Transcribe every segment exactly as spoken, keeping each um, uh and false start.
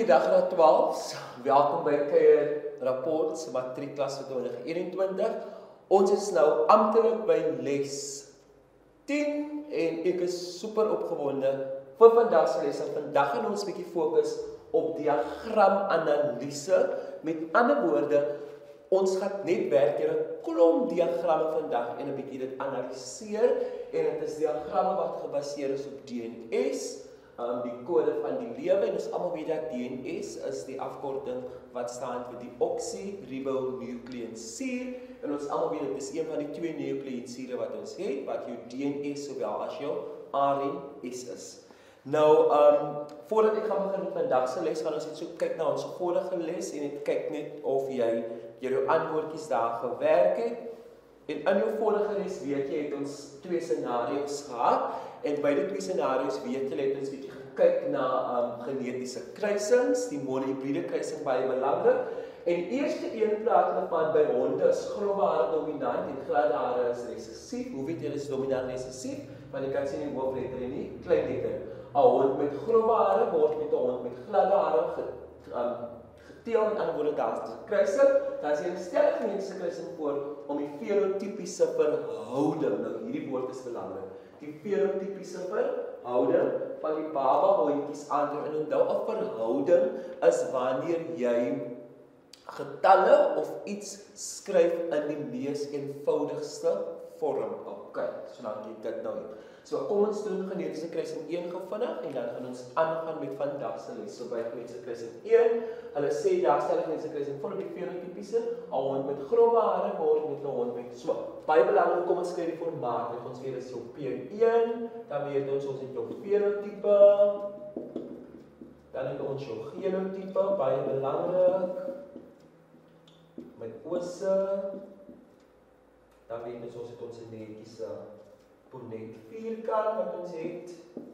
dag graad twaalf, welkom by Kuier Rapport Matriekklas vir twintig eenentwintig. Ons is nou amptelik by les tien en ek is super opgewonde vir vandag se les. Vandag gaan ons 'n bietjie fokus op diagramanalise. Met ander woorde, ons gaan net werk deur 'n klomp diagramme vandag en 'n bietjie dit analiseer. En dit is diagramme wat gebaseer is op D N S. Um, die kode van die lewe, en ons almal weet dat D N S is die afkorting wat staan vir die oxyribonucleïnsuur, en ons almal weet dit is een van die twee nucleïnsure wat ons het, wat jou D N S sowel as jou R N S is. Nou, um, voordat ek gaan begin met vandag se les, gaan ons net so kyk na ons vorige les, en net kyk net of jy jou antwoordjies daar gewerk het. En in jou vorige les weet jy, het ons twee scenario's gehad, en by die twee scenario's weet jy, het ons bietjie gekyk na um, genetiese kruisings, die monohybride kruising baie belangrik. En die eerste een praat van by honde is grove hare dominant en gladde hare is recessief. Hoe weet jy is dominant recessief? Want jy kan sien die hoofletter en die kleinletter. 'n Hond met grove hare word met 'n hond met gladde hare ge, um, geteel, met ander woorde daar is 'n kruising. Dan is jy 'n sterk genetiese kruising voor om die fenotipiese verhouding. Nou hierdie woord is belangrik. Die fenotipiese verhouding van die baba hondjies aan te en onthou 'n verhouding is wanneer jy getalle of iets skryf in die mees eenvoudigste vorm. Ok, so dan het dit nou. So kom ons doen genetiese kruising een gevinnig en dan gaan ons aangaan met vandag se les. So by genetiese kruising een, hulle sê daar stel genetiese kruising vol op die fenotipiese, 'n hond met grove hare word met 'n hond met so. Baie belangrik, kom ons skryf die formaat. Ons weet is jou P een, dan weet ons ons het jou fenotipe, dan het ons jou genotipe, baie belangrik. Met ose, dan weet ons ons het ons netjiese ponet vierkant wat ons het.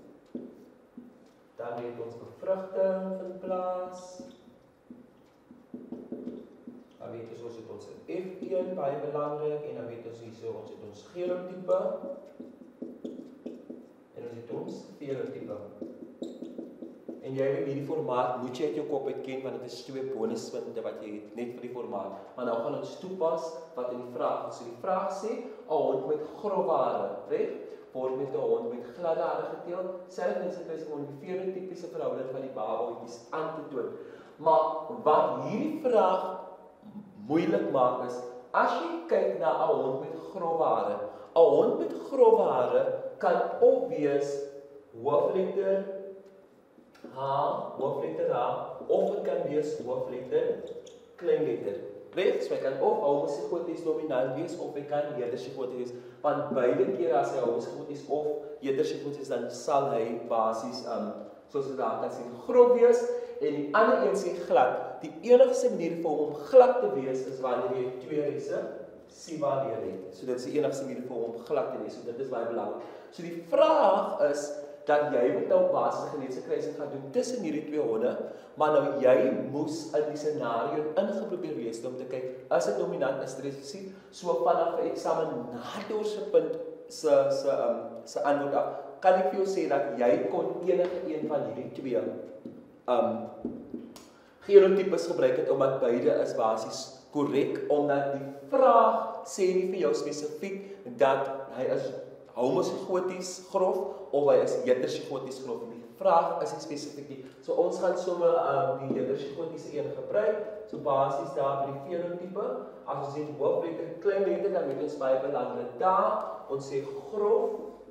Dan weet ons bevrugting van plaas. Dan weet ons ons het ons F een, baie belangrik, en dan weet ons hierso ons het ons genotipe en ons het ons fenotipe. En jy weet hierdie formaat moet jy uit jou kop uit ken, want dit is twee bonuspunte wat jy het net vir die formaat. Maar nou gaan ons toepas wat in die vraag is. So die vraag sê 'n hond met grove hare, reg? Word met 'n hond met gladde hare geteel. Selfs mense kry om die fenotipiese verhouding van die babatjies aan te toon. Maar wat hierdie vraag moeilik maak is, as jy kyk na 'n hond met grove hare, 'n hond met grove hare kan of wees hoofletter H, hoofletter H, of dit kan wees hoofletter kleinletter. Reg, so hy kan of homozigoties dominant wees, of hy kan heterozigoties wees, want beide kere as hy homozigoties of heterozigoties, dan sal hy basies, um, soos jy daar kan sien, grof wees, en die ander een sê glad. Die enigste manier vir hom om glad te wees, is wanneer jy twee resessiva leer het. So dit is die enigste manier vir hom om glad te wees, so dit is baie belangrik. So die vraag is, dat jy met nou basiese genetiese kruising gaan doen tussen hierdie twee honde, maar nou jy moes in die scenario ingeprobeer wees om te kyk, is dit dominant, is dit recessief, so vanaf 'n eksaminator se punt se se um, se antwoord af, kan ek vir jou sê dat jy kon enige een van hierdie twee um, genotipes gebruik het, omdat beide is basies korrek, omdat die vraag sê nie vir jou spesifiek dat hy is homozigoties grof, of hy is heterozigoties grof. Die vraag is nie spesifiek nie. So ons gaan sommer um, die heterozigotiese een gebruik, so basies daar by die fenotipe, as ons sê hoofletter, kleinletter, dan weet ons baie belangrik daar, ons sê grof,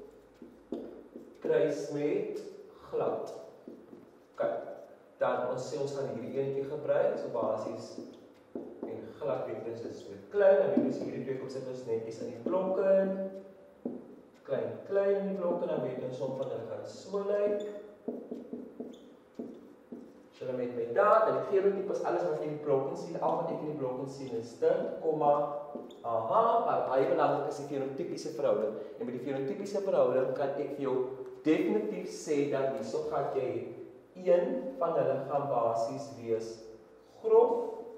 kruis met glad. Ok, dan ons sê ons gaan hierdie eentjie gebruik, so basies, en glad weet ons is met klein, dan weet ons hierdie twee kom sit ons netjies in die blokke, klein, klein in die blokke, dan weet ons som van hulle gaan so lyk. So dan met my daar, en die genotipe is alles wat jy in die blokke sien, al wat ek in die blokke sien is dit, komma, aha, maar baie belangrik is die fenotipiese verhouding. En met die fenotipiese verhouding kan ek vir jou definitief sê dat hierso gaan jy een van hulle gaan basies wees grof,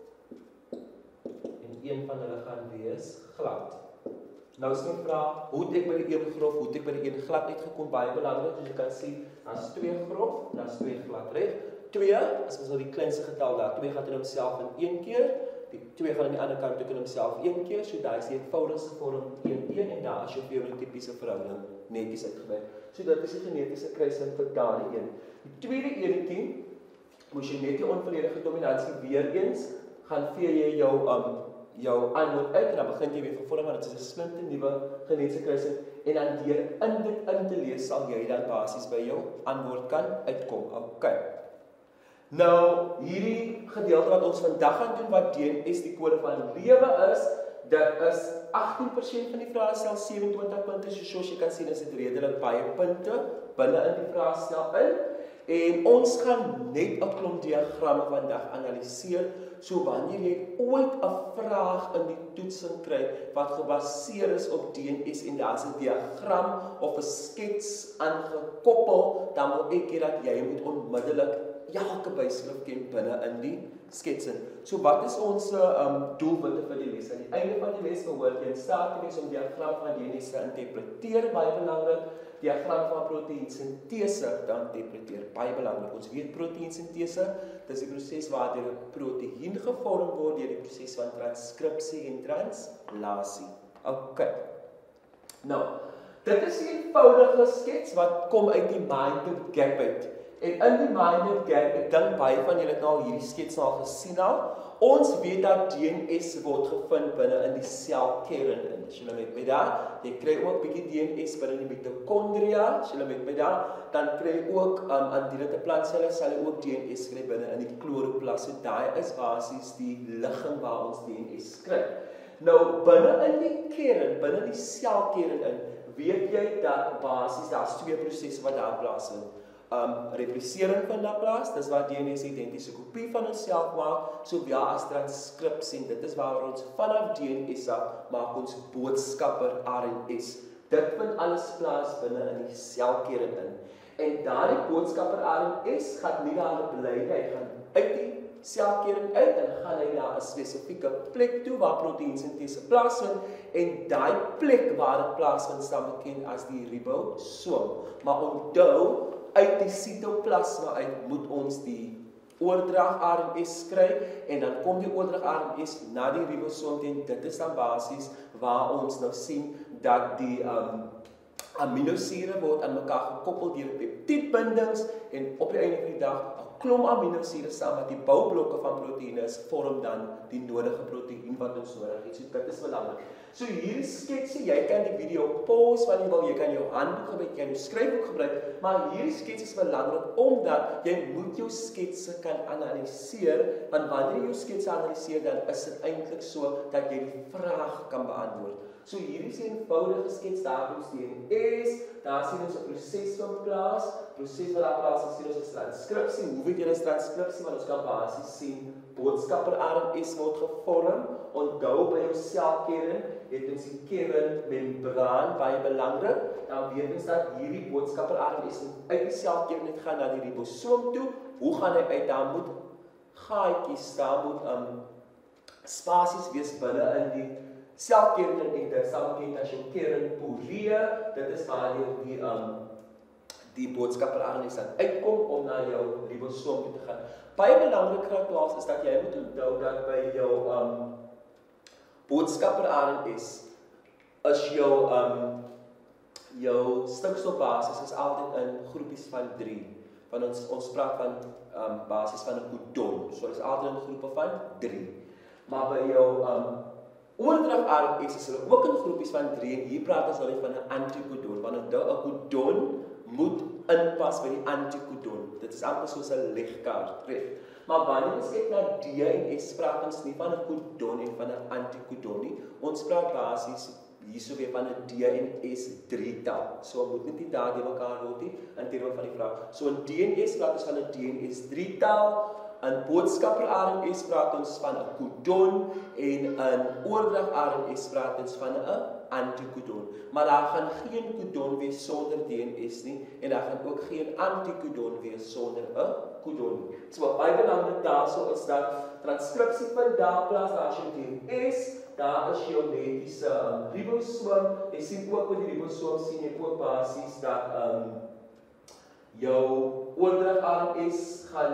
en een van hulle gaan wees glad. Nou is my vraag, hoe het ek by die een grof, hoe het ek by die een glad uitgekom, baie belangrik, dus jy kan sien, daar is twee grof, daar is twee glad, reg? twee, as ons nou die kleinste getal daar, twee gaan in homself in een keer, die twee gaan aan die ander kant ook in homself een keer, so daar is die eenvoudigste vorm een een, en daar is jou fenotypiese verhouding netjies uitgewerk. So dit is die genetiese kruising vir daardie een. Die tweede enetjie, moes jy net die onvolledige dominansie weer eens, gaan vee jy jou, um, jou antwoord uit, en dan begin jy weer van vorm, want dit is 'n splinte nuwe genetiese kruising, en dan deur in dit in te lees, sal jy dan basies by jou antwoord kan uitkom. Okay. Nou, hierdie gedeelte wat ons vandag gaan doen, wat D N S die kode van lewe is, dit is agttien persent van die vraestel, sewe-en-twintig punte, so soos jy kan sien, is dit redelik baie punte binne in die vraestel in. En ons gaan net 'n klomp diagramme vandag analiseer, so wanneer jy ooit 'n vraag in die toetsing kry wat gebaseer is op D N S en daar is 'n diagram of 'n skets aangekoppel, dan wil ek hê dat jy moet onmiddellik elke byskrif ken binne in die sketsin. So wat is ons um, doelwitte vir die les? Aan die einde van die les behoort jy in staat te wees om diagram van D N S te interpreteer, baie belangrik, diagram van proteïensintese te interpreteer, baie belangrik. Ons weet proteïensintese, dis die proses waardeur 'n proteïen gevorm word deur die proses van transkripsie en translasie. Okay. Nou, dit is 'n eenvoudige skets wat kom uit die mind gap uit. En in die mind gap, ek dink baie van julle het nou hierdie skets al gesien al. Ons weet dat D N S word gevind binne in die selkern in. As julle met my daar, jy kry ook bietjie D N S binne die mitokondria, as julle met my daar, dan kry jy ook um, aan die te plantselle sal jy ook D N S kry binne in die kloroplas. So daai is basies die ligging waar ons D N S kry. Nou binne in die kern, binne die selkern in, weet jy dat basies daar's twee prosesse wat daar plaasvind. Um, replisering vind daar plaas, dis waar D N S 'n identiese kopie van onsself maak, sowel as transkripsie. Dit is waar ons vanaf D N S af maak ons boodskapper R N S. Dit vind alles plaas binne in die selkern in. En daardie boodskapper R N S gaan nie daar bly, hy gaan uit die selkern uit en gaan hy na 'n spesifieke plek toe waar proteïensintese plaasvind, en daai plek waar dit plaasvind staan bekend as die ribosoom. Maar onthou, uit die sitoplasma uit moet ons die oordrag R N S kry, en dan kom die oordrag R N S na die ribosoom toe, en dit is dan basies waar ons nou sien dat die um, aminosure word aan mekaar gekoppel deur peptiedbindings, en op die einde van die dag 'n klomp aminosure saam met die boublokke van proteïene vorm dan die nodige proteïen wat ons nodig het. So dit is belangrik. So hierdie sketsie, jy kan die video pause wanneer jy wil, jy kan jou handboek gebruik, jy kan jou skryfboek gebruik, maar hierdie skets is belangrik omdat jy moet jou sketse kan analiseer, want wanneer jy jou sketse analiseer, dan is dit eintlik so dat jy die vraag kan beantwoord. So hierdie is 'n eenvoudige skets, daar ons D N S, daar sien ons 'n proses van plaas, proses wat daar plaas, sien ons 'n transkripsie. Hoe weet jy 'n transkripsie? Want ons kan basies sien boodskapper R N S word gevorm. Onthou by jou selkern het ons die kernmembraan, baie belangrik. Dan weet ons dat hierdie boodskapper R N S uit die selkern net gaan na die ribosoom toe. Hoe gaan hy uit? Daar moet gaatjies, daar moet um, spasies wees binne in die selkern, en dit sal bekend as jou kernporie. Dit is waar die um, die boodskapper R N S dan uitkom om na jou ribosoom toe te gaan. Baie belangrik graad is dat jy moet onthou dat by jou um, boodskapper R N S is jou um, jou stikstofbasis is altyd in groepies van drie. Want ons ons praat van um, basis van 'n codon. So dit is altyd in groepe van drie. Maar by jou um, oordrag R N S is hulle ook in groepies van drie, en hier praat ons nou van 'n anticodon, want 'n codon moet inpas by die anticodon. Dit is amper soos 'n legkaart, reg. Maar wanneer ons kyk na D en S, praat ons nie van 'n codon en van 'n anticodon nie. Ons praat basies hierso weer van 'n D en S drietal. So moet net nie daardie mekaar word nie in terme van die vraag. So in D en S praat ons van 'n D en S drietal. In boodskapper R N S praat ons van 'n codon, en in oordrag R N S praat ons van 'n anticodon. Maar daar gaan geen codon wees sonder D en S nie, en daar gaan ook geen anticodon wees sonder 'n codon. So baie belangrik daarso is dat transkripsie vind daar plaas, daar is jou D en S, daar is jou genetiese um, ribosoom. Jy sien ook met die ribosoom sien jy ook basies dat um, jou oordrag R N S gaan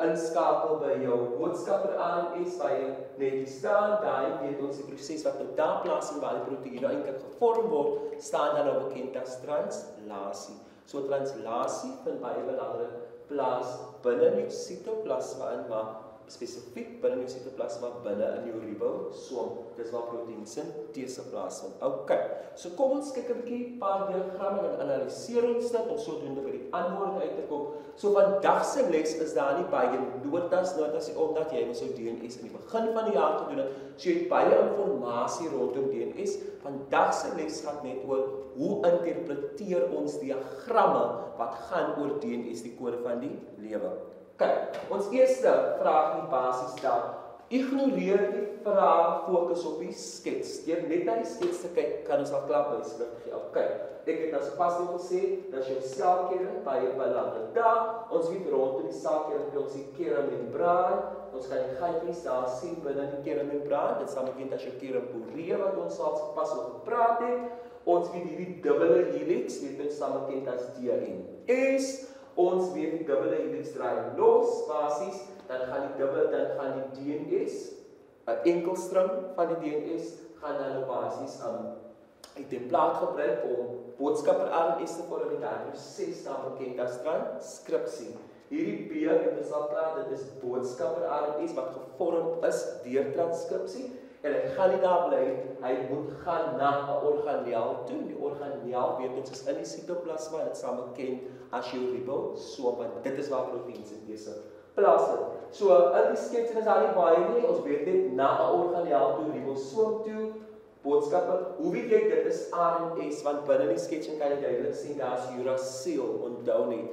inskakel by jou boodskapper aan is, waar jy netjie staan, daar weet ons die proses wat nou daar plaas en waar die proteïene eintlik gevorm word, staan dan nou bekend as translasie. So translasie vind baie belangrik plaas binne die sitoplasma in, maar spesifiek binne die sitoplasma binne in jou ribosoom. Dis waar proteïnsintese plaasvind. OK. So kom ons kyk 'n bietjie paar diagramme en analiseer ons dit om sodoende by die antwoord uit te kom. So vandag se les is daar nie baie notas notas omdat jy mos jou D N S in die begin van die jaar gedoen het. So jy het baie inligting rondom D N S. Vandag se les gaan net oor hoe interpreteer ons diagramme wat gaan oor D N S, die kode van die lewe. Kyk, ons eerste vraag die basis daar. Ignoreer die vraag, fokus op die skets. Deur net na die skets te kyk, kan ons al klaar byskrif gee. OK. Ek het as pas net gesê, dat jou selkering baie belangrik. Daar, ons weet rondom die selkering ons die keramembraan. Ons kan die gaatjies daar sien binne die keramembraan. Dit sal bekend as jou keramporee wat ons al pas oor gepraat het. Ons weet hierdie dubbele helix, weet ons sal bekend as D N S. Ons weet die dubbele helix draai los, basies, dan gaan die dubbel, dan gaan die D N S, 'n enkelstring van die D N S, gaan dan nou basies um, uit die plaat gebruik om boodskapper R N S te vorm en die proses dan bekend as transkripsie. Hierdie B, en dit is al klaar, dit is boodskapper R N S wat gevorm is deur transkripsie. En hy gaan nie daar bly, hy moet gaan na 'n organel toe. Die organel weet ons is in die sitoplasma en dit sal bekend as jou ribosoom, want dit is waar proteïnsintese plaasvind. So in die skets is daar nie baie nie, ons weet net na 'n organel toe, ribosoom toe, boodskapper. Hoe weet jy dit is R N S? Want binne die sketsing kan jy duidelik sien daar is urasiel, onthou net.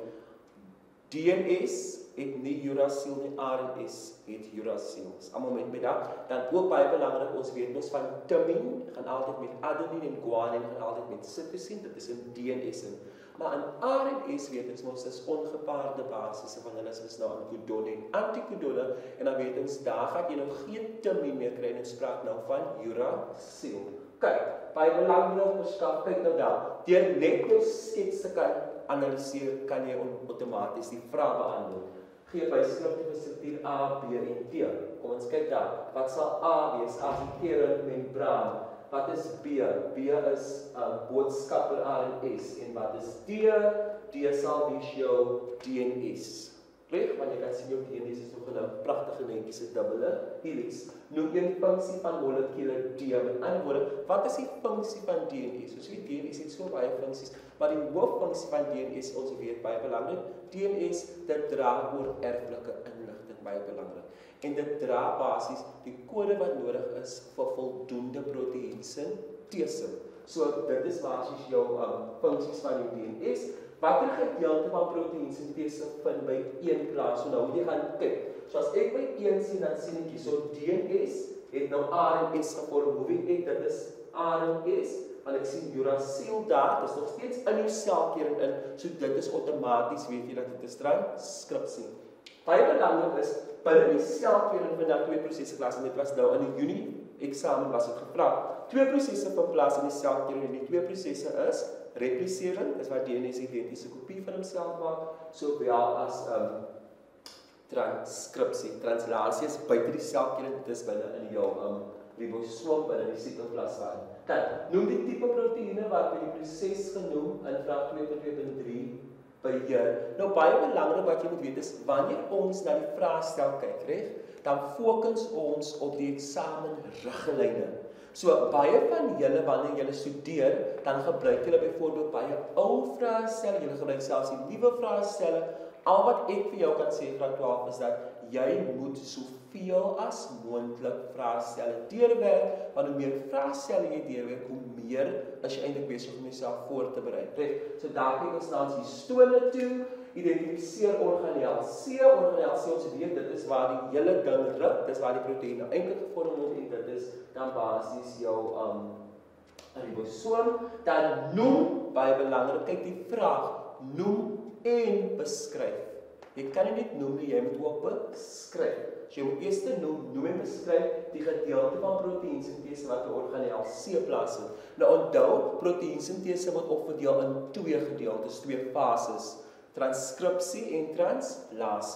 D N S het nie urasiel nie, R N S het urasiel. Dis almal met my daar. Dan ook baie belangrik, ons weet ons van timien gaan altyd met adenine en guanine gaan altyd met cytosine, dit is in D N S in. Maar in R N S weet ons mos is ongepaarde basisse van hulle is nou in codone en anticodone en dan weet ons daar gaan jy nou geen timien meer kry en ons praat nou van urasiel. Kyk, baie belangrik verskaf, kyk nou daar. Deur net jou skets te kan analiseer, kan jy outomaties die vraag beantwoord. Gee by skriftelike struktuur A, B en T. Kom ons kyk daar. Wat sal A wees as die keramembraan? Wat is B? B is 'n uh, boodskapper R N S en wat is D? D sal wees jou D N S. Reg, want jy kan sien jou D N S is nog 'n pragtige netjiese dubbele helix. Noem een funksie van molekule D. Met ander woorde, wat is die funksie van D N S? Ons weet D N S het so baie funksies, maar die hooffunksie van D N S, ons weet baie belangrik, D N S dit dra oor erflike inligting, baie belangrik. En dit dra basies die kode wat nodig is vir voldoende proteïnsintese. So dit is basies jou um, funksies van die D N S. Watter gedeelte van proteïnsintese vind by een plaas? So nou moet jy gaan kyk. So as ek by een sien, dan sien ek hier so D N S het nou R N S gevorm. Hoe weet ek dit is R N S? Want ek sien urasiel daar, dit is nog steeds in jou selkering in, so dit is outomaties weet jy dat dit is transkripsie. Baie belangrik is, binne die selkering vind daar twee prosesse plaas en dit was nou in die Junie eksamen was dit gevra. Twee prosesse vind plaas in die selkering en die twee prosesse is replisering, dis waar D N S identiese kopie van homself maak, sowel as um, transkripsie. Translasie is buite die selkering, dit is binne in jou um, ribosoom, binne die sitoplasma. Dan noem die tipe proteïene wat by die proses genoem in vraag twee punt twee punt drie beheer. Nou baie belangrik wat jy moet weet is, wanneer ons na die vraagstel kyk, reg, dan fokus ons op die eksamenriglyne. So baie van julle wanneer julle studeer, dan gebruik julle byvoorbeeld baie ou vraestelle, julle gebruik selfs die nuwe vraestelle. Al wat ek vir jou kan sê graad twaalf is dat jy moet soveel as moontlik vraestelle deurwerk, want hoe meer vraestelle jy deurwerk, hoe meer is jy eintlik besig om jouself voor te berei. So daar kyk ons na ons histone toe, identifiseer organel C, organel C ons weet, dit is waar die hele ding ruk, dit is waar die proteïene eintlik gevorm word en dit is dan basies jou um, ribosoom. Dan noem, baie belangrik, kyk die vraag, noem en beskryf. Jy kan nie net noem nie, jy moet ook beskryf. So jy moet eers noem, noem en beskryf die gedeelte van proteïnsintese wat die organel C plaasvind. Nou onthou, proteïnsintese word opgedeel in twee gedeeltes, twee fases, transkripsie en translasie.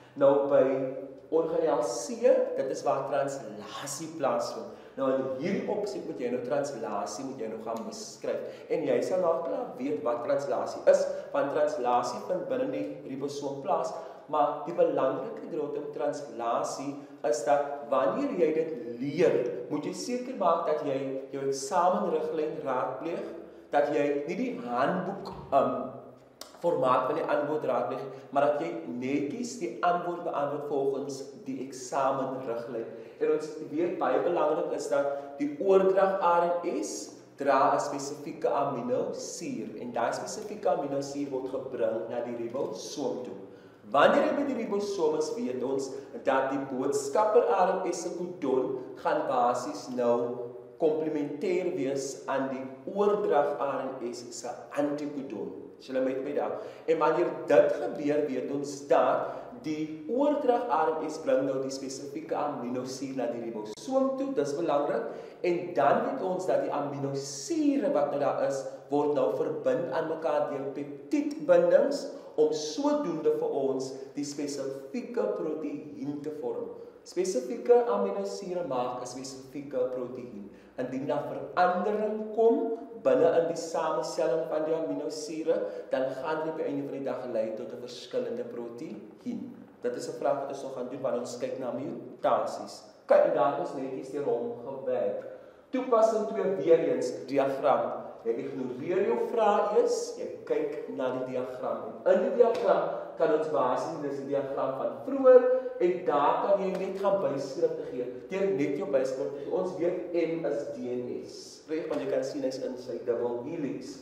Nou by organeel C, dit is waar translasie plaasvind. Nou in hierdie opsig moet jy nou translasie moet jy nou gaan beskryf. En jy sal nou klaar weet wat translasie is, want translasie vind binne die ribosoom plaas, maar die belangrike deel in translasie is dat wanneer jy dit leer, moet jy seker maak dat jy jou eksamenriglyn raadpleeg, dat jy nie die handboek um, formaat van die antwoord raadpleeg, maar dat jy netjies die antwoord beantwoord volgens die eksamenriglyn. En ons weet baie belangrik is dat die oordrag R N S dra 'n spesifieke aminosuur en daai spesifieke aminosuur word gebring na die ribosoom toe. Wanneer jy by die ribosoom is, weet ons dat die boodskapper R N S se kodon gaan basies nou komplementêr wees aan die oordrag R N S se antikodon. So julle met my daar. En wanneer dit gebeur, weet ons dat die oordrag R N S bring nou die spesifieke aminosuur na die ribosoom toe, dis belangrik. En dan weet ons dat die aminosure wat nou daar is, word nou verbind aan mekaar deur peptiedbindings om sodoende vir ons die spesifieke proteïen te vorm. Spesifieke aminosure maak 'n spesifieke proteïen. Indien daar verandering kom binne in die samestelling van die aminosure, dan gaan dit op die einde van die dag lei tot 'n verskillende proteïen. Dit is 'n vraag wat ons nog gaan doen wanneer ons kyk na mutasies. Kyk, en daar is netjies deur hom gewerk. Toepassing twee weer eens diagram. Jy ignoreer jou vraag eers, jy kyk na die diagram. En in die diagram kan ons basies, dis die diagram van vroeër, en daar kan jy net gaan byskrifte gee. Deur net jou byskrifte gee. Ons weet M is D N S. Reg, want jy kan sien hy's in sy dubbel helix.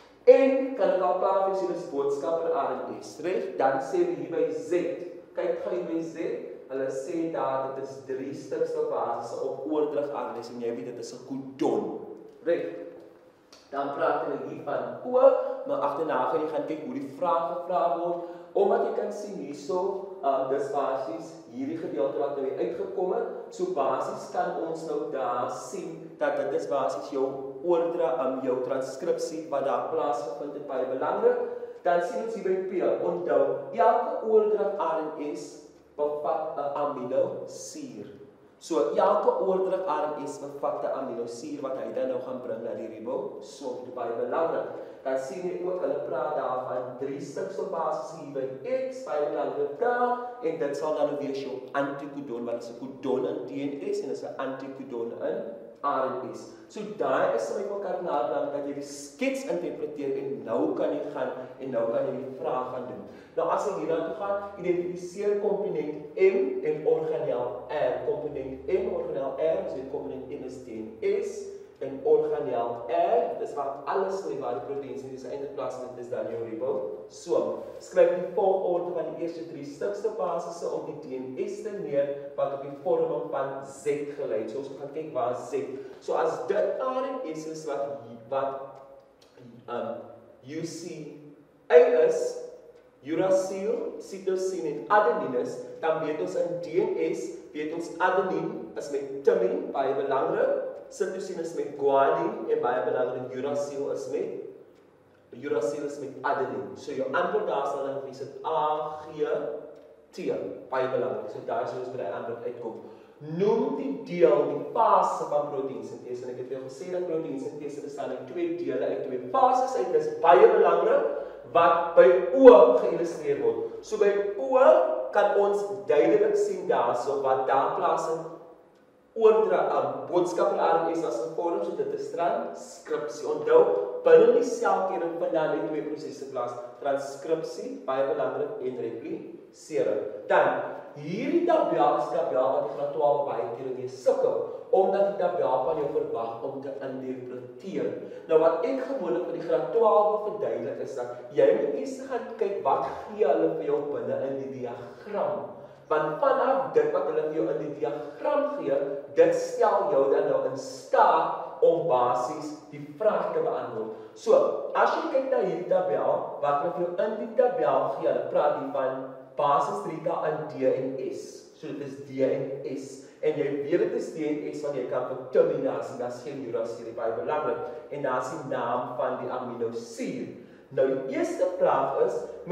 En kan ek al klaar vir sien is boodskapper R N S. Reg, dan sê we hier by Z. Kyk gou hier by Z. Hulle sê daar dit is drie stuks op basis op oordrag R N S en jy weet dit is 'n kodon. Reg. Dan praat hulle hier van O, maar agterna gaan jy gaan kyk hoe die vraag gevra word. Omdat jy kan sien hierso, uh, dis basies hierdie gedeelte wat nou uitgekom het. So basies kan ons nou daar sien dat dit is basies jou oordrag aan um, jou transkripsie wat daar plaasgevind het, baie belangrik. Dan sien ons hier by P. Onthou, elke oordrag R N S bevat 'n aminosuur. So elke oordrag R N S bevat 'n aminosuur wat hy dan nou gaan bring na die ribosoom, dit is baie belangrik. Dan sien jy ook, hulle praat daar van drie stuks op basis hier by X, baie belangrik daar, en dit sal dan wees jou antikodon, want dit is 'n kodon in D N S en dit is 'n antikodon in R N S. So daai is my mekaar nader dat jy die skets interpreteer en nou kan jy gaan en nou kan jy die vraag gaan doen. Nou as jy hierna toe gaan, identifiseer komponent M en organeel R. Komponent M, organeel R, so die komponent M is D N S en organeel R, dis waar alles lê waar die proteïen is eintlik plaasvind, is dan jou ribosoom. Skryf die volgorde van die eerste drie stukste basisse op die D N S te neer wat op die vorming van Z gelei het. So ons gaan kyk waar Z. So as dit R N S is wat wat um U C A is, uracil, cytosine en adenines, dan weet ons in D N S, weet ons adenine is met thymine, baie belangrik, cytosine is met guanine en baie belangrik, uracil is met uracil is met adenine. So jou antwoord daar sal dan wees dit A, G, T, baie belangrik. So daar is ons by die antwoord uitkom. Noem die deel, die fase van proteïnsintese. En ek het jou gesê dat proteïnsintese bestaan uit twee dele, uit twee fases uit. Dit is baie belangrik wat by O geïllustreer word. So by O kan ons duidelik sien daarso wat daar plaas in oordrag aan boodskapper R N S as gevorm, so dit is transkripsie. Onthou, binne die selkering vind daar net twee prosesse plaas, transkripsie, baie belangrik, en replisering. Dan, hierdie tabel is tabel wat die graad twaalf baie keer mee sukkel, omdat die tabel van jou verwag om te interpreteer. Nou wat ek gewoonlik vir die graad twaalf verduidelik is dat jy moet eers gaan kyk wat gee hulle vir jou binne in die diagram. Want vanaf dit wat hulle vir jou in die diagram gee, dit stel jou dan nou in staat om basies die vraag te beantwoord. So, as jy kyk na hierdie tabel, wat hulle vir jou in die tabel gee, hulle praat hier van basis trika in D en S. So dit is D en S. En jy weet dit is D en S, want jy kan vir terminasie, dat is geen uracil, baie belangrik. En daar is die naam van die aminosuur. Nou die eerste vraag is, met verbind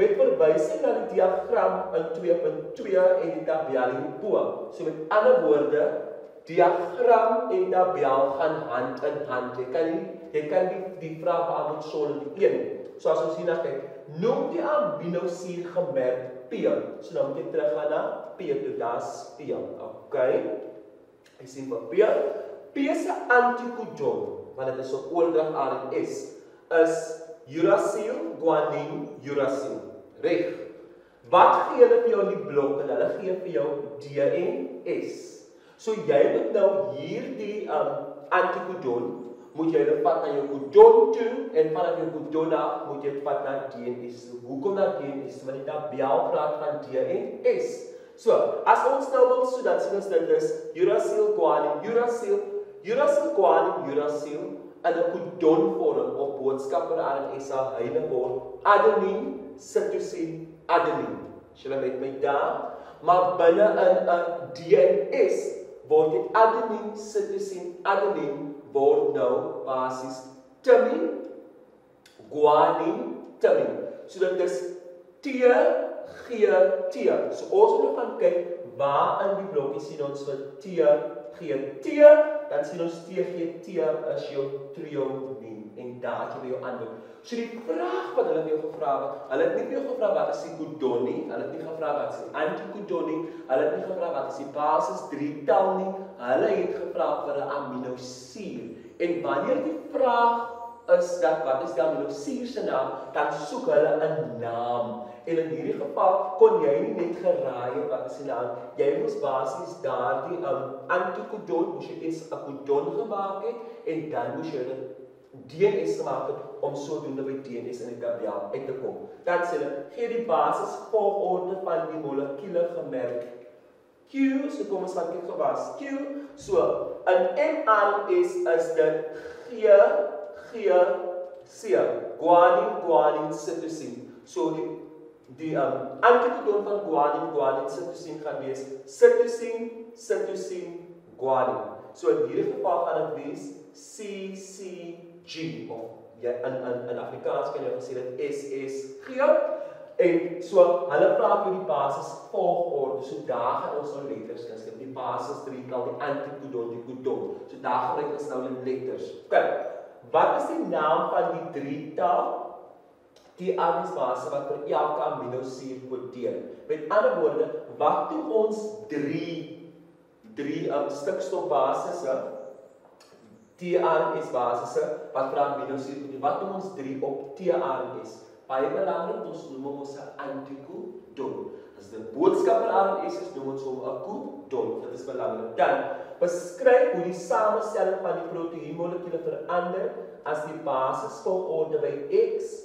verwysing na die diagram in twee punt twee en die tabel hierbo. So met ander woorde, diagram en tabel gaan hand in hand. Jy kan nie, jy kan die, die vraag beantwoord sonder die een. So as ons hier na kyk, noem die aminosuur gemerk P. So dan moet jy teruggaan na P toe, daar's P. OK. Jy sien vir P. P se antikodon, want dit is op oordrag R N S, is uracil, guanin, uracil. Reg. Wat gee hulle vir jou in die blok? En hulle gee vir jou D en S. So jy moet nou hierdie um, antikodon, moet jy hulle vat na jou kodon toe, en vanaf jou kodon af, moet jy vat na D en S. Hoekom na D en S? Want die tabel praat van D en S. So, as ons nou wil, so dat sien ons dit is uracil, guanin, uracil, uracil, guanin, uracil, in 'n kodonvorm op boodskap per R N S heile word adenine, cytosine, adenine. Julle met my daar, maar binne in 'n D en S word die adenine, cytosine, adenine word nou basis thymine, guanin, thymine. So dit is T, G, T. So ons moet gaan kyk waar in die blokkie sien ons vir T, G, T, dan sien ons T, G, T is jou threonine en daar het jy jou antwoord. So die vraag wat hulle vir jou gevra het, hulle het nie vir jou gevra wat is die kodon nie, hulle het nie gevra wat is die antikodon nie, hulle het nie gevra wat is die basis drie tel nie, hulle het gevra vir 'n aminosuur. En wanneer die vraag is dat wat is die aminosuur se naam, dan soek hulle 'n naam. En in hierdie geval kon jy nie net geraai wat is die naam, jy moes basies daardie um, antikodon, moes jy eers 'n kodon gemaak het, en dan moes jy dit D en S gemaak het, om sodoende by D en S in die tabel uit te kom. Dan sê hulle, gee die basis volgorde van die molekule gemerk Q, so kom ons van kyk gewas, Q, so, in M R S is dit G, G, C, guanin, guanin, cytosine. So die, die um, antikodon van guanin, guanin, cytosine gaan wees cytosine, cytosine, guanin. So in hierdie geval gaan dit wees C C G, of ja, in, in, in Afrikaans kan jy gesê dit S S G, en so, hulle praat vir die basis volgorde, so daar gaan ons nou letters kan die basis drie tel, die antikodon, die kodon, so daar gebruik ons nou die letters. Kijk, wat is die naam van die drie tel? Die aminosuur wat vir elke aminosuur kodeer. Met ander woorde, wat doen ons drie, drie um, stikstofbasisse, T R N S basisse, wat vir aminosuur kodeer, wat doen ons drie op T R N S? Baie belangrik, ons noem ons 'n antikodon. As dit boodskap per R N S is, noem ons hom 'n kodon. Dit is belangrik. Dan beskryf hoe die samestelling van die proteïenmolekule verander as die basisvolgorde by X,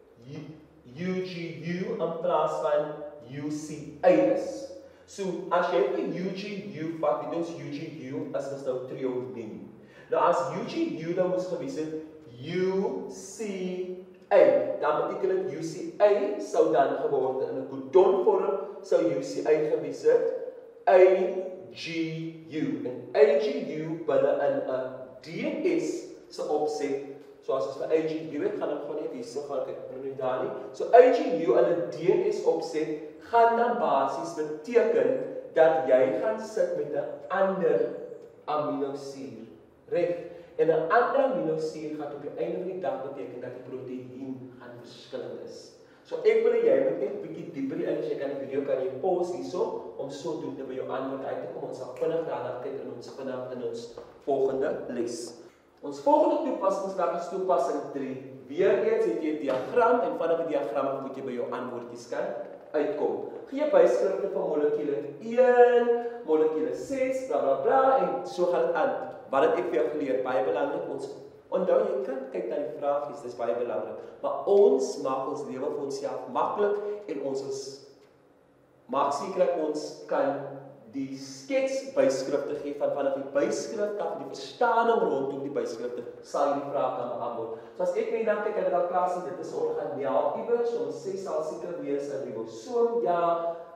U G U in plaas van U C A is. So as jy vir U G U vat, dit ons U G U as ons nou threonine. Nou as U G U dan moes gewees het U C A, dan beteken dit U C A sou dan geword in 'n kodonvorm sou U C A gewees het A G U. En A G U binne in 'n D N S se opset. So as ons vir A G U het, gaan ek gewoon net hier so gaan kyk vir daar nie. So A G U in 'n D N S opset gaan dan basies beteken dat jy gaan sit met 'n ander aminosuur. Reg? En 'n ander aminosuur gaan op die einde van die dag beteken dat die proteïen gaan verskillend is. So ek wil jy moet net 'n bietjie dieper in, as jy kan die video kan jy pause hierso om sodoende by jou antwoord uit te kom. Ons sal vinnig daarna kyk in ons vinnig in ons volgende les. Ons volgende toepassingswerk is toepassing drie. Weereens het jy 'n diagram en vanaf die diagram moet jy by jou antwoordjies kan uitkom. Gee byskrifte van molekule een, molekule ses, bla bla bla en so gaan dit aan. Wat het ek vir jou geleer? Baie belangrik, ons onthou jy kan kyk na die vraaggies, dis baie belangrik. Maar ons maak ons lewe vir onsself maklik en ons is maak seker dat ons kan die skets byskrifte gee van vanaf die byskrif af die verstaaning rondom die byskrifte sal jy die vraag kan beantwoord. So as ek net dan kyk in daardie klas, dit is organeel iewers, ons ses sal seker wees 'n ribosoom, ja,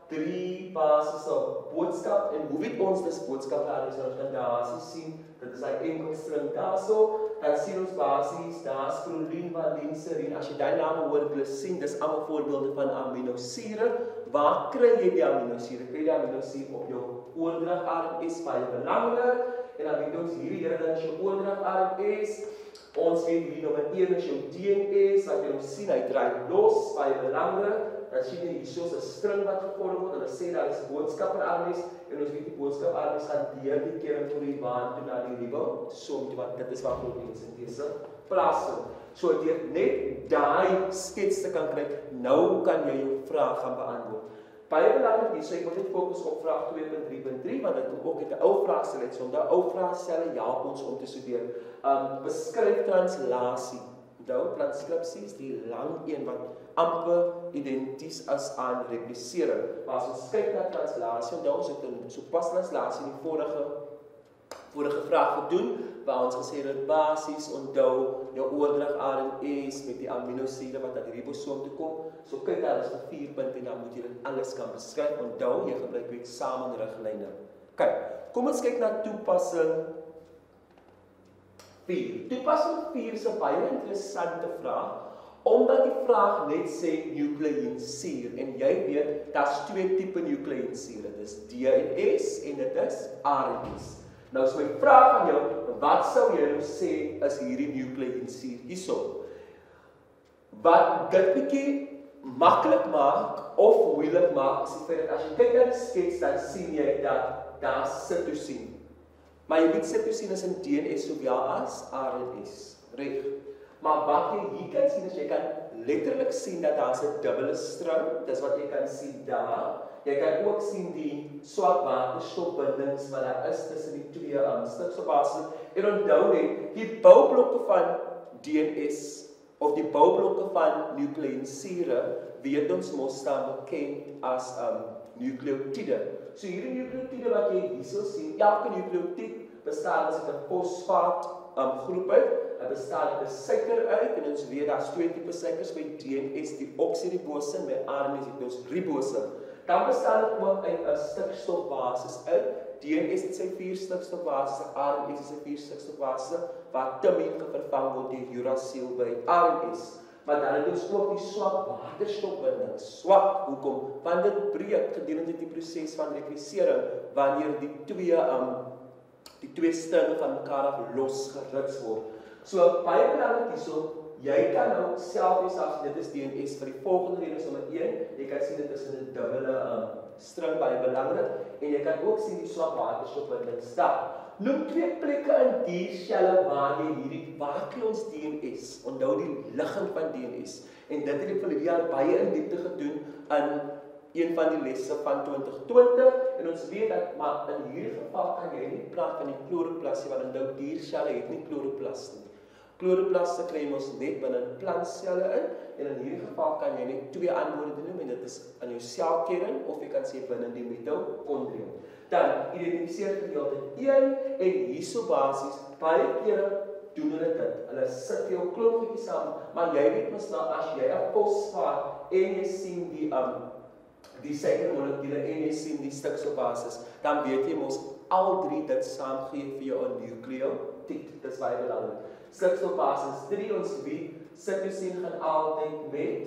drie basiese boodskap en hoe weet ons dis boodskap daar is, ons kan daar sien, dit is hy enkelstring daarso, dan sien ons basies, daar is prolien, valien, serien, as jy die name hoor, wil sien, dis allemaal voorbeelde van aminosure, waar kry jy die aminosure? Kry jy die aminosure op jou oordrag R N S, baie belangrik, en dan weet ons hierdie hele ding is jou oordrag R N S, ons weet hierdie nommer een is jou D N S, wat jy ons sien, hy draai los, baie belangrik, dan sien jy hier soos 'n string wat gevorm word, en hulle sê daar is boodskap in R N S, en ons weet die boodskap R N S gaan deur die kering vir die baan toe na die ribo, so moet jy wat, dit is wat proteïnsintese plaasvind. So deur net daai skets te kan kry, nou kan jy jou vraag gaan beantwoord. Baie belangrik hier, so ek moet net fokus op vraag twee punt drie punt drie, want dit kom ook uit 'n ou vraagstel uit, so om daai ou vraagstelle help ons om te studeer. Um, beskryf translasie. Onthou, transkripsie is die lang een wat amper identies is aan replisering. Maar as ons kyk na translasie, onthou ons het in so pas translasie in die vorige vorige vraag gedoen, waar ons gesê het basies, onthou jou oordrag R N S met die aminosure wat aan die ribosoom toe kom. So kyk daar is vir vier punte en dan moet jy dit alles kan beskryf. Onthou, jy gebruik weer eksamenriglyne. Kyk, kom ons kyk na toepassing vier. Toepassing vier is 'n baie interessante vraag, omdat die vraag net sê nucleïnsuur en jy weet, daar's twee tipe nucleïnsure. Dit is D N S en dit is R N S. Nou is my vraag aan jou, wat sou jy nou sê is hierdie nucleïnsuur hierso? Wat dit bietjie maklik maak of moeilik maak, is die feit dat as jy kyk na die skets, dan sien jy dat daar sitosien. Maar jy weet sitosien is in D N S sowel as R N S, reg? Maar wat jy hier kan sien is, jy kan letterlik sien dat daar 'n dubbele string, dis wat jy kan sien daar. Jy kan ook sien die swak waterstofbindings wat daar is tussen die twee um, stikstofbasis. En onthou net, die boublokke van D N S of die boublokke van nucleïnsure, weet ons mos staan bekend as um, nukleotiede. So hierdie nukleotiede wat jy hierso sien, elke nukleotied bestaan as 'n fosfaat um, groep uit. Dit bestaan uit 'n suiker uit en ons weet daar's twee tipe suikers by D N S, die oksiribose en by R N S het ons ribose. Dan bestaan dit ook uit 'n stikstofbasis uit. D N S het sy vier stikstofbasis, R N S het sy vier stikstofbasis wat timien vervang word deur uracil by R N S. Maar dan het ons ook die swak waterstofbinding. Swak, hoekom? Want dit breek gedurende die proses van replisering wanneer die twee um, die twee stringe van mekaar af losgerits word. So baie belangrik hierso, jy kan nou self jeself, dit is D N S vir die volgende rede is nommer een, jy kan sien dit is in 'n dubbele um, string baie belangrik en jy kan ook sien die swak waterstofbinding staan. Noem twee plekke in die selle waar jy hierdie waar kry ons D N S. Onthou die ligging van D N S en dit het ek vir die jaar baie in diepte gedoen in een van die lesse van twintig twintig en ons weet dat maar in hierdie geval kan jy nie praat van die chloroplasie want onthou dierselle het nie chloroplast nie. Chloroplaste kry ons net binne plantselle in en in hierdie geval kan jy net twee antwoorde noem en dit is in jou selkern of jy kan sê binne die mitokondrium. Dan identifiseer gedeelte een en hierso basies baie kere doen hulle dit. Hulle sit vir jou klompietjies saam, maar jy weet mos nou as jy 'n fosfaat en jy sien die um die suikermolekule en jy sien die stikstofbasis, dan weet jy mos al drie dit saam gee vir jou 'n nukleotied. Dit is baie belangrik. Stikstofbasis drie, ons weet, sitosien gaan altyd met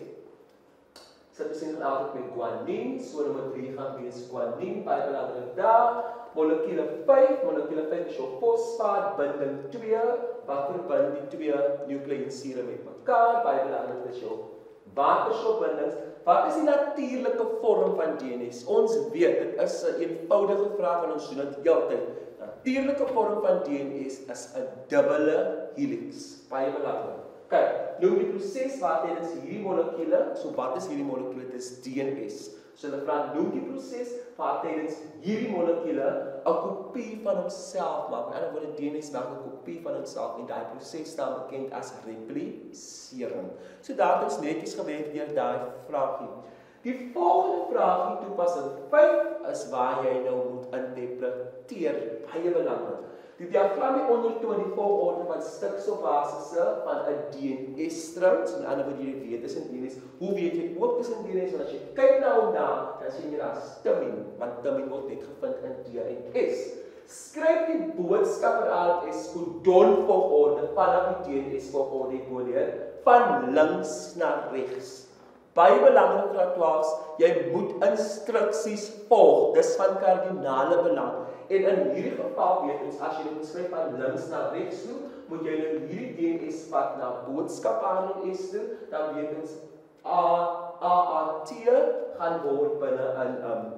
sitosien gaan altyd met guanine, so nommer drie gaan wees guanine, baie belangrik daar. Molekule vyf, molekule vyf is jou fosfaat, binding twee, wat verbind die twee nucleïnsure met mekaar, baie belangrik is jou waterstofbindings. Wat is die natuurlike vorm van D N S? Ons weet, dit is 'n eenvoudige vraag en ons doen dit heeltyd. Natuurlike vorm van D N S is 'n dubbele helix. Baie belangrik. Kyk, noem die proses waar tydens hierdie molekule, so wat is hierdie molekule? Dit is D N S. So hulle vra noem die proses waar tydens hierdie molekule 'n kopie van homself maak. Met ander woorde, D N S maak 'n kopie van homself en daai proses staan bekend as replisering. So daar het ons netjies gewerk deur daai vraagie. Die volgende vraagie toepassing vyf is waar jy nou moet interpreteer. Baie belangrik. Die diagram hier ondertoon die volgorde van stikstofbasisse van 'n D N S-string. So met ander woorde, jy weet dis in D N S. Hoe weet jy ook dis in D N S? Want as jy kyk na hom daar, dan dan sien jy daar's timing, want timing word net gevind in D en S. Skryf die boodskap in A en S kodon volgorde vanaf die D en S volgorde hierboleer, van links na regs. Baie belangrik graad twaalf, jy moet instruksies volg, dis van kardinale belang. En in hierdie geval weet ons, as jy dit skryf van links na regs toe, moet jy nou hierdie D en S vat na boodskap A en S toe, dan weet ons A, A, A, T gaan word binne in um,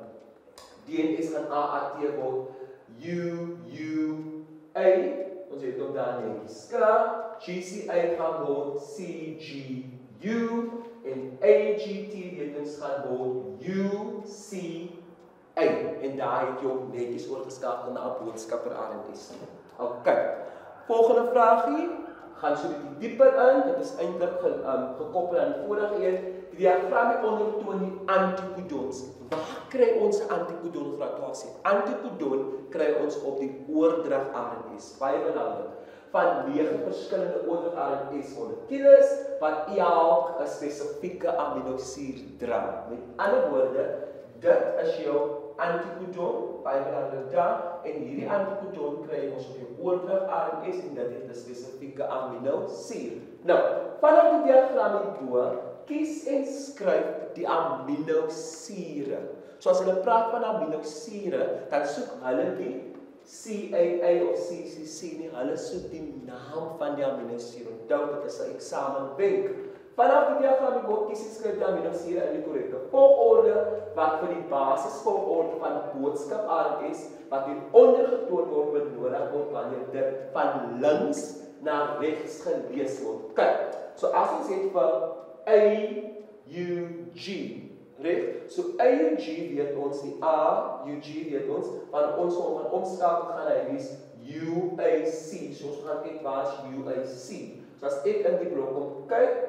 D en S gaan A, A, T word U, U, A, ons het ook daar netjies klaar, G, C, A gaan word C, G, U, en A, G, T weet ons gaan word U, C, A, en daar het jy ook netjies oorgeskakel na 'n boodskapper A en S. Ok, volgende vraagie, gaan so bietjie dieper in, dit is eintlik ge, um, gekoppel aan die vorige een, die diagram ondertoon die antipodons. Waar kry ons 'n antipodon graad twaalf? Antipodon kry ons op die oordrag A en S, baie belangrik. Van nege verskillende oordrag A en S molekules, wat elk 'n spesifieke aminosuur dra. Met ander woorde, dit is jou antipodon, baie belangrik daar, en hierdie antipodon kry ons op die oordrag A en S, en dit het 'n spesifieke aminosuur. Nou, vanaf die diagram hierbo, kies en skryf die aminosure. So as hulle praat van aminosure, dan soek hulle die C A A of C C C nie, hulle soek die naam van die aminosure. Onthou, dit is 'n eksamenwenk. Vanaf die diagram hierbo, kies en skryf die aminosure in die korrekte volgorde, wat vir die basisvolgorde van boodskap A en S, wat hieronder getoon word, benodig word wanneer dit van links na regs gelees word. Kyk, so as ons het vir A, U, G, reg? So A en G weet ons, die A, U, G weet ons, want ons gaan omskakel gaan hy wees U, A, C, so ons gaan kyk waar is U, A, C. So as ek in die blok om kyk,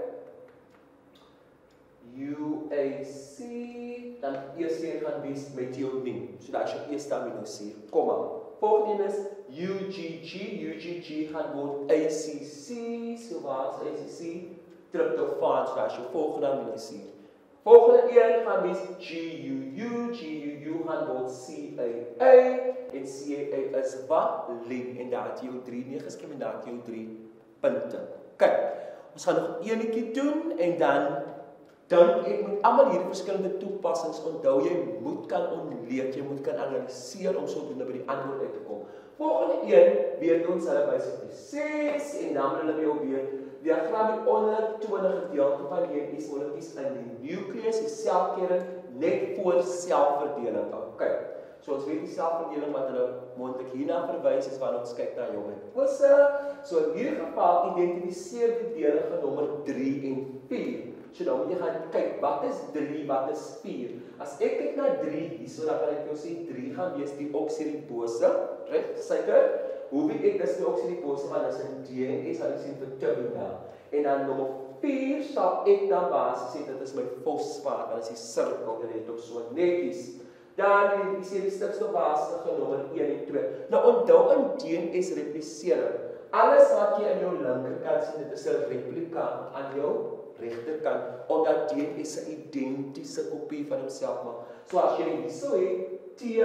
U, A, C, dan eers een gaan wees metioniem, so daar is jou eerste aminosuur, komma. Volgende is U, G, G, U, G, G gaan word A, C, C, so waar is A, C, C? Tryptofaan, so daar is jou volgende aminosuur. Volgende een gaan wees G U U, G U U gaan word C A A, en C A A is wat? Lien, en daar het jy jou drie neges en daar het jy jou drie punte. Kyk, ons gaan nog enetjie doen, en dan dink ek met almal hierdie verskillende toepassings onthou, jy moet kan ontleed, jy moet kan analiseer om sodoende by die antwoord uit te kom. Volgende een, weet ons hulle by ses, en dan hulle weer weer diagram hieronder toon 'n gedeelte van D N S molekules in die nukleus, die selkern, net voor selfverdeling. OK. So ons weet die selfverdeling wat hulle moontlik hierna verwys is wanneer ons kyk na jong mitose. So in hierdie geval identifiseer die dele genommer drie en vier. So dan moet jy gaan kyk, wat is drie, wat is vier? As ek kyk na drie, hierso dan kan ek jou sê drie gaan wees die oksidibose, reg? Seker? Hoe weet ek dis die oksidibose, want dis in D N S, hulle sien vir terminaal. En dan nommer vier sal ek dan basis sê, dit is my fosfaat, want dit is die sirkel, dit het ook so netjies. Dan die sê die stikstofbase genommer een en twee. Nou onthou in D N S replisering, alles wat jy in jou linkerkant sien, dit is 'n replika aan jou regterkant, omdat D N S 'n identiese kopie van homself maak. So as jy hierso het, T,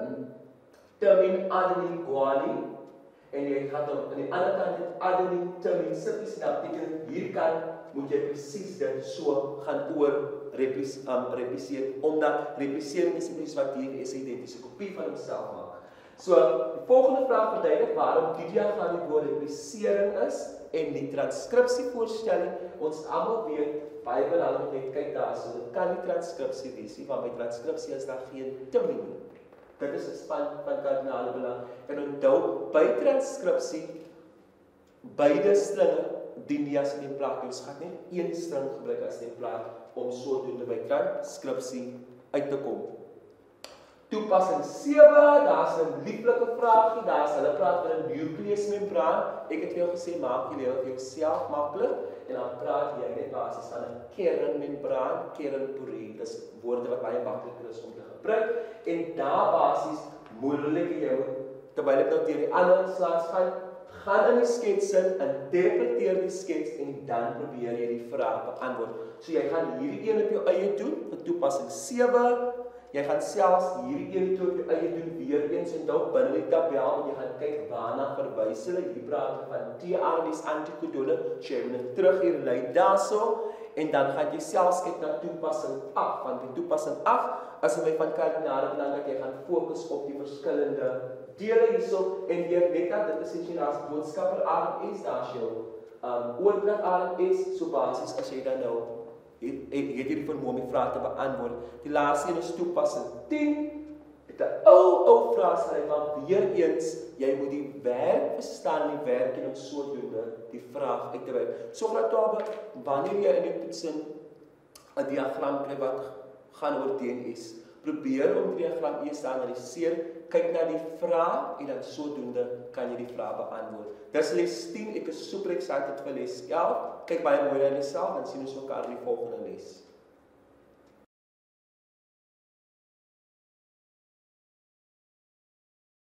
termin, adenin, guanin, en jy gaan dan aan die ander kant het adenin, termin, sitties, dan beteken hierkant moet jy presies dit so gaan oor replis, um, repliseer, omdat replisering is nie wat D N S 'n identiese kopie van homself maak. So, die volgende vraag verduidelik waarom die diagram hierbo replisering is en die transkripsievoorstelling. Ons almal weet, baie belangrik net kyk daar, so dit kan nie transkripsie wees nie, want by transkripsie is daar geen timing nie. Dit is 'n span van kardinale belang. En onthou, by transkripsie, beide stringe dien nie as 'n templaat. Ons gaan net een string gebruik as templaat om sodoende by transkripsie uit te kom. Toepassing sewe, daar's 'n lieflike vraagie, daar's hulle praat oor 'n nukleusmembraan. Ek het vir jou gesê, maak jy lewe vir jouself maklik, en dan praat jy net basis van 'n kernmembraan, kernporie. Dis woorde wat baie makliker is om te gebruik, en daar basis moeilik jy terwyl ek nou deur die ander slaas gaan, gaan in die skets in, interpreteer die skets, en dan probeer jy die vraag beantwoord. So jy gaan hierdie een op jou eie doen, vir toepassing sewe, Jy gaan selfs hierdie een toe op jou eie doen weer eens en dalk binne die tabel en jy gaan kyk waarna verwys hulle. Hier praat hulle van tRNA's antikodone, so jy moet dit terug hier lei daarso en dan gaan jy selfs kyk na toepassing agt, want die toepassing agt as jy van kyk na dit dan dat jy gaan fokus op die verskillende dele hierso en weer net dat dit is jy as boodskapper R M S daar's jou um oordrag R M S so basies as jy dan nou het het hierdie vermoë om die vrae te beantwoord. Die laaste een is toepassing tien. Het 'n ou ou vraag skryf maar weer eens jy moet die werk verstaan die werk en om sodoende die vraag uit te werk. So graag wanneer jy in die toetsing 'n diagram kry wat gaan oor D N S, probeer om die diagram eers te analiseer, kyk na die vraag en dan sodoende kan jy die vraag beantwoord. Dis les tien, ek is super excited vir les elf. Kyk baie mooi na jouself en sien ons mekaar in die volgende les.